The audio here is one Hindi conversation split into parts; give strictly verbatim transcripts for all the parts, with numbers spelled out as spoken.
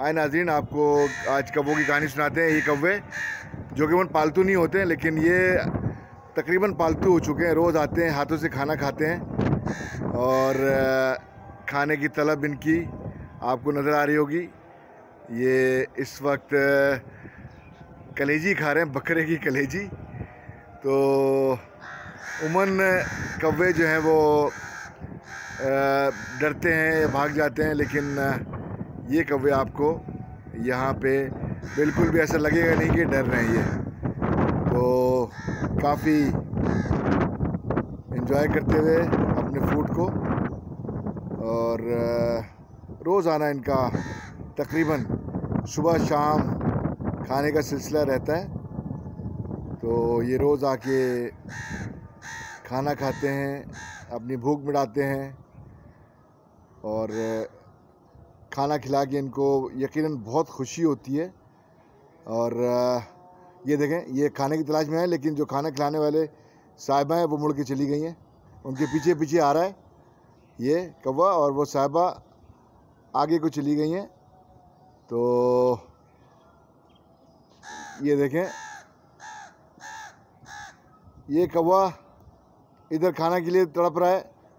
आए नाज़रीन, आपको आज कौवों की कहानी सुनाते हैं। ये कौवे जो कि वो पालतू नहीं होते हैं, लेकिन ये तकरीबन पालतू हो चुके हैं। रोज़ आते हैं, हाथों से खाना खाते हैं और खाने की तलब इनकी आपको नज़र आ रही होगी। ये इस वक्त कलेजी खा रहे हैं, बकरे की कलेजी। तो उमन कौवे जो हैं वो डरते हैं या भाग जाते हैं, लेकिन ये कौवे आपको यहाँ पे बिल्कुल भी ऐसा लगेगा नहीं कि डर रहे हैं। ये तो काफ़ी एंजॉय करते हुए अपने फूड को, और रोज़ाना इनका तकरीबन सुबह शाम खाने का सिलसिला रहता है। तो ये रोज़ आके खाना खाते हैं, अपनी भूख मिटाते हैं, और खाना खिला के इनको यकीनन बहुत खुशी होती है। और ये देखें, ये खाने की तलाश में है, लेकिन जो खाना खिलाने वाले साहिबा हैं वो मुड़ के चली गई हैं। उनके पीछे पीछे आ रहा है ये कौवा, और वो साहिबा आगे को चली गई हैं। तो ये देखें, ये कौवा इधर खाना के लिए तड़प रहा है।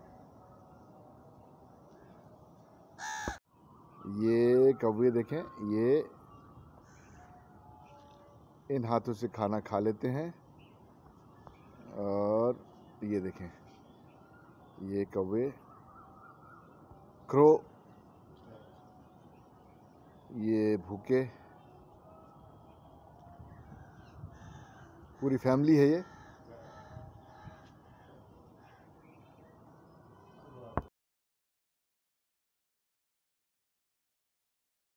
ये कौवे देखें, ये इन हाथों से खाना खा लेते हैं। और ये देखें, ये कौवे क्रो, ये भूखे, पूरी फैमिली है ये।